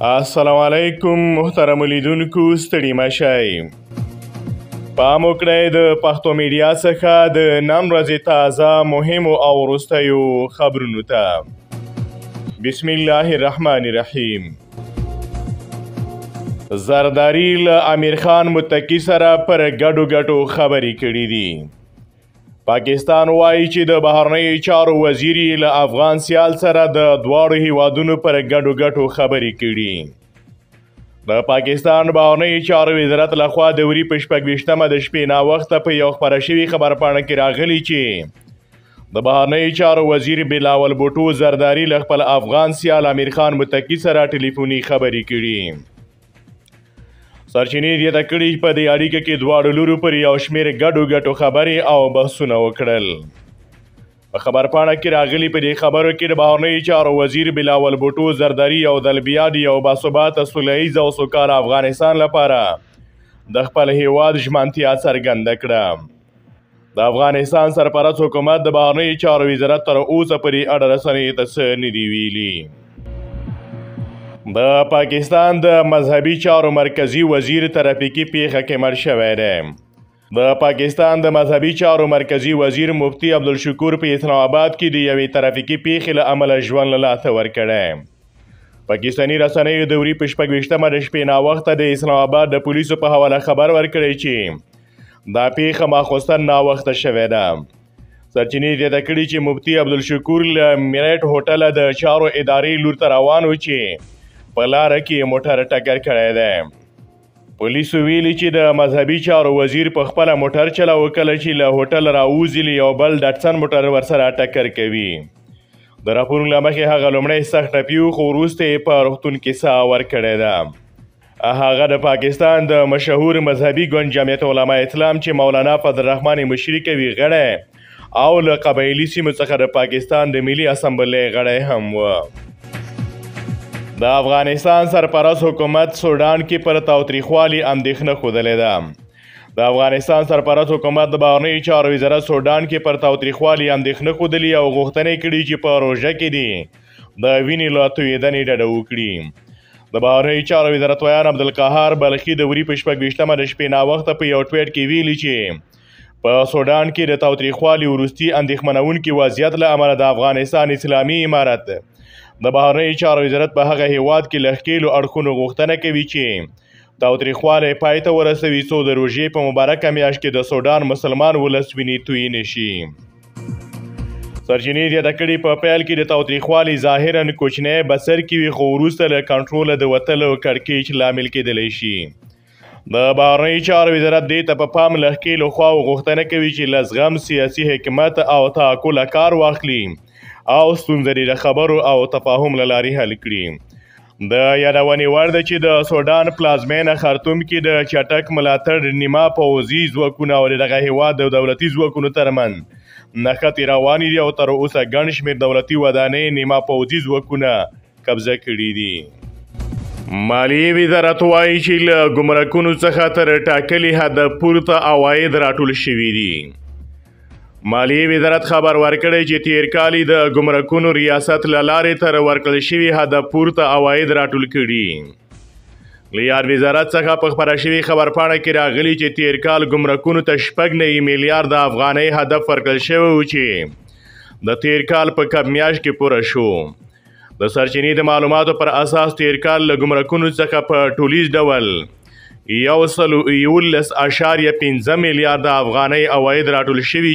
السلام علیکم محترم لیدونکو، ستړي مه شئ. پام وکړئ د پښتو میډیا څخه د نن ورځې تازه مهمو او وروستیو خبرونو ته. بسم الله الرحمن الرحیم. زرداری له امیر خان متقي سره پر ګډو خبرې کړې دي. پاکستان وایي چې د بهرنیو چارو وزیر له افغان سیال سره د دواړو هیوادونو پر ګډو خبرې کړي. د پاکستان بهرنیو چارو وزارت لخوا د وري په 26مه د شپې ناوخته په یو خپره شوي خبرپاڼه کې راغلي چې د بهرنیو چارو وزیر بلاول بوټو زرداری له خپل افغان سیال امیر خان متقي سره ټلیفوني خبرې کړي. سرچینې زیاته کړي په دې اړیکه کې دواړو لورو پر یو شمېر ګډو خبرې او بحثونه وکړل. په خبرپاڼه کې راغلي په دې خبرو کې د بهرنیو چارو وزیر بلاول بوټو زرداری یو ځل بیا د یو باثباته سوله ییز او سوکاله افغانستان لپاره د خپل هیواد ژمنتیا څرګنده کړه. د افغانستان سرپرست حکومت د بهرنیو چارو وزارت تر اوسه پورې اړه رسنیو ته څه نه دي ویلي. د پاکستان د مذهبي چارو مرکزی وزیر ترافیکي پیښه کې مړ شوی دی. د پاکستان د مذهبي چارو مرکزی وزیر مفتی عبدالشکور په اسلام آباد کې د یوې ترافیکي پیښې له امله ژوند له لاسه ورکړی. پاکستاني رسنیو د وري په 26مه د شپې ناوخته د اسلام آباد د پولیسو په حواله خبر ورکړی چې دا پیښه ماخوستن ناوخته شوې ده. سرچینې زیاته کړي چې مفتی عبدالشکور له میرټ هوټله د چارو ادارې لور ته روان و چې په لاره کې موټر ټکر کړی دی. پولیسو ویلي چې د مذهبي چارو وزیر په خپله موټر چلاوه کله چې له هوټل راوځي له یو بل ډټسن موټر ورسره ټکر کوي. د راپورونو له مخې هغه لومړی سخت ټپي و خو وروسته یې په روغتون کې ساه ورکړې ده. هغه د پاکستان د مشهور مذهبي ګوند جمعیت علما اسلام چې مولانا فضل الرحمن مشري کوي غړی او له قبایلي سیمو څخه د پاکستان د ملي اسمبلۍ غړی هم و. د افغانستان سرپرست حکومت سودان کې پر تاوتریخوالي اندېښنه ښودلې ده. د افغانستان سرپرست حکومت د بهرنیو چارو وزارت سودان کې پر تاوتریخوالي اندېښنه ښودلي او غوښتنې کړي چې په روژه کې دي د وینې له تویېدنې ډډه وکړي. د بهرنیو چارو وزارت ویان عبدالقهار بلخي د وري په 26مه د شپې ناوخته په یو ټویټ کې ویلي چې په سودان کې د تاوتریخوالي وروستي اندېښمنونکي وضعیت له امله د افغانستان اسلامي امارت د بهرنیو چارو وزارت په هغه هیواد کې له ښکېلو اړخونو غوښتنه کوي چې تاوتریخوالی پای ته ورسوي څو د روژې په مبارکه میاشت کې د سودان مسلمان ولس وینې تویې نه شي. سرچینې زیاته کړي په پیل کې د تاوتریخوالي ظاهرا کوچنی بسر کې وي خو وروسته له کنټروله د وتلو کړکېچ لامل کېدلی شي. د بهرنیو چارو وزارت دې ته په پام له ښکېلو خواو غوښتنه کوي چې له زغم، سیاسي حکمت او تعقله کار واخلي او ستونزې د خبرو او تفاهم له لارې حل کړي. د یادونې وړ ده چې د سودان پلازمینه خرطوم کې د چټک ملاتړ نیمه پوځي ځواکونه او دغه هیواد د دولتي ځواکونو ترمنځ نښتې روانې دي او تر اوسه ګڼ شمېر دولتي ودانۍ نیمه پوځي ځواکونه قبضه کړي دي. مالیې وزارت وایي چې له ګمرکونو څخه تر ټاکلي حده پورته عواید راټول شوي دي. مالیې وزارت خبر ورکړی چې تیر کال د ګمرکونو ریاست له لارې تر ورکړل شوي حده پورته عواید راټول کړي. له یاد وزارت څخه په خپره شوي خبرپاڼه کې راغلي چې تیر کال ګمرکونو ته 9 میلیارد افغانۍ هدف ورکړل شوی و چې د تیر کال په کب میاشت کې پوره شو. د سرچینې د معلوماتو پر اساس تیر کال له ګمرکونو څخه په ټولیز ډول 11.15 میلیارد افغانۍ عواید راټول شوي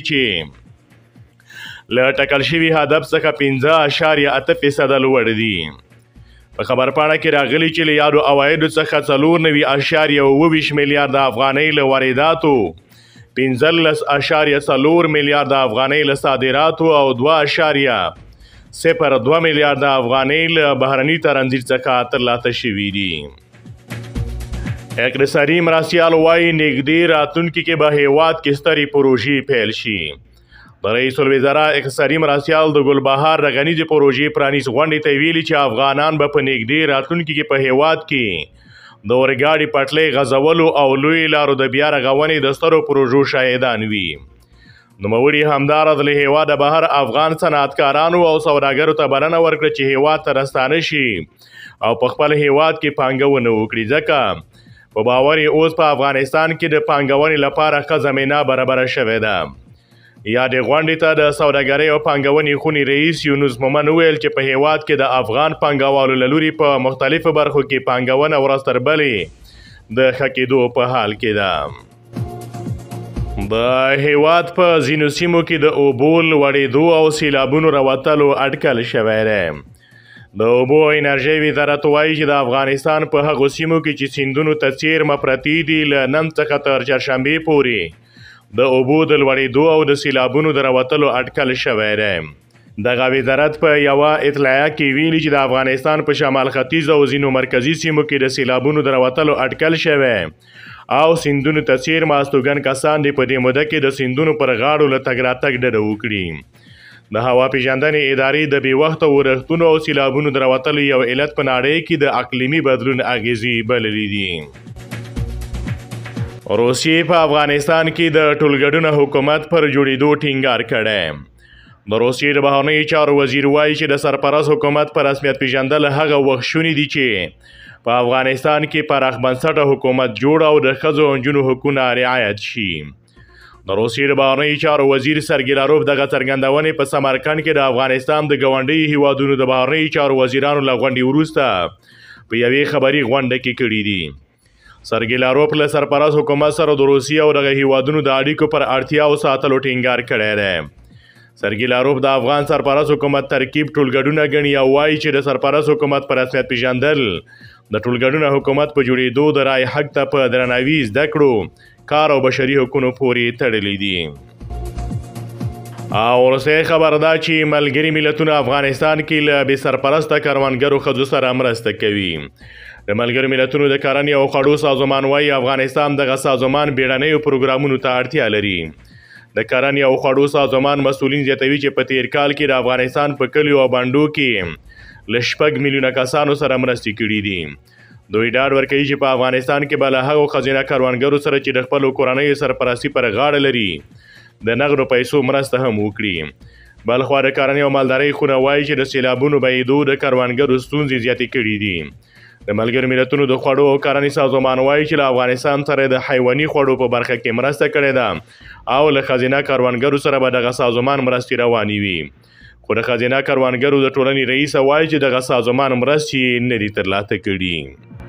چې له ټاکل شوي هدف څخه 15.8% لوړ دي. په خبرپاڼه کې راغلي چې له یادو عوایدو څخه 94.24 میلیارد افغانۍ له وارداتو، 15.4 میلیارد افغانۍ له صادراتو او 2.02 میلیارد افغانۍ له بهرني ترانزیت څخه ترلاسه شوي دي. اقتصادي مرستیال وایي نږدې راتلونکي کې به هیواد کې سترې پروژې پیل شي. د رئیس الوزرا اقتصادي مرستیال د ګلبهار د غنیزې پروژې پرانیست غونډې ته ویلي چې افغانان به په نږدې راتلونکي کې په هیواد کې د اورګاډي پټلۍ غځولو او لویو لارو د بیا رغونې د سترو پروژو شاهدان وي. نوموړي همداراز له هیواده بهر افغان صنعتکارانو او سوداګرو ته بلنه ورکړه چې هیواد ته راستانه شي او په خپل هیواد کې پانګونه وکړي، ځکه په باور یې اوس په افغانستان کې د پانګونې لپاره ښه زمینه برابره شوې ده. یادې غونډې ته د سوداګرۍ او پانګونې خونې رئیس یونس مومن وویل چې په هیواد کې د افغان پانګوالو له لوري په مختلفو برخو کې پانګونه ورځ تر بلې د ښه کېدو په حال کې ده. د هیواد په ځینو سیمو کې د اوبو لوړېدو او سیلابونو راوتلو اټکل شوی دی. د اوبو انرژۍ وزارت وایي چې د افغانستان په هغو سیمو کې چې سیندونو ته څیرمه پرتې دي له نن څخه تر چهارشنبې پورې د اوبو د لوړېدو او د سیلابونو د راوتلو اټکل شوی دی. دغه وزارت په یوه اطلاعیه کې ویلي چې د افغانستان په شمال ختیځ او ځینو مرکزي سیمو کې د سیلابونو د راوتلو اټکل شوی او سیندونو ته څیرمه استوګن کسان دې په دې موده کې د سیندونو پر غاړو له تګ راتګ ډډه وکړي. د هوا پیژندنې ادارې د بې وخته ورښتونو او سیلابونو د راوتلو یو علت په نړۍ کې د اقلیمي بدلون اغیزې بللي دي. روسیې په افغانستان کې د ټولګډونه حکومت پر جوړېدو ټینګار کړی. د روسیې د بهرنیو چارو وزیر وایي چې د سرپرست حکومت په رسمیت پیژندل هغه وخت شوني دي چې په افغانستان کې پراخ بنسټه حکومت جوړ او د ښځو او نجونو حقونه رعایت شي. د روسیې د بهرنیو چارو وزیر سرګی لاروف دغه څرګندونې په سمرقند کې د افغانستان د ګاونډیو هیوادونو د بهرنیو چارو وزیرانو له غونډې وروسته په یوې خبري غونډه کې کړي دي. سرګی لاروف له سرپرست حکومت سره د روسیې او دغه هیوادونو د اړیکو پر اړتیاو ساتلو ټینګار کړی دی. سرګی لاروف د افغان سرپرست حکومت ترکیب ټولګډونه ګڼي او وایي چې د سرپرست حکومت په رسمیت پیژندل د ټولګډونه حکومت په جوړېدو د رای حق ته په درناوي، زده کړو، کار او بشري حقونو پورې تړلي دي. او وروستۍ خبر دا چې ملګري ملتونه افغانستان کې له بې سرپرسته کروندګرو ښځو سره مرسته کوي. د ملګرو ملتونو د کرنې او خوړو سازمان وایي افغانستان دغه سازمان بیړنیو پروګرامونو ته اړتیا لري. د کرنې او خوړو سازمان مسؤلین زیاتوي چې په تیر کال کې د افغانستان په کلیو او بانډو کې له 6 میلیونه کسانو سره مرستې کړي دي. دوی ډاډ ورکوي چې په افغانستان کې به له هغو ښځینه کروندګرو سره چې د خپلو کورنیو سرپرستي پر غاړه لري د نغدو پیسو مرسته هم وکړي. بلخوا د کرنې او مالدارۍ خونه وایي چې د سیلابونو بهېدو د کروندګرو ستونزې زیاتې کړي دي. د ملګرو ملتونو د خوړو او کرنې سازمان وایي چې له افغانستان سره د حیواني خوړو په برخه کې مرسته کړې ده او له ښځینه کروندګرو سره به دغه سازمان مرستې روانې وي. خو د ښځینه کروندګرو د ټولنې رئیسه وایي چې دغه سازمان مرستې نه دي ترلاسه کړي.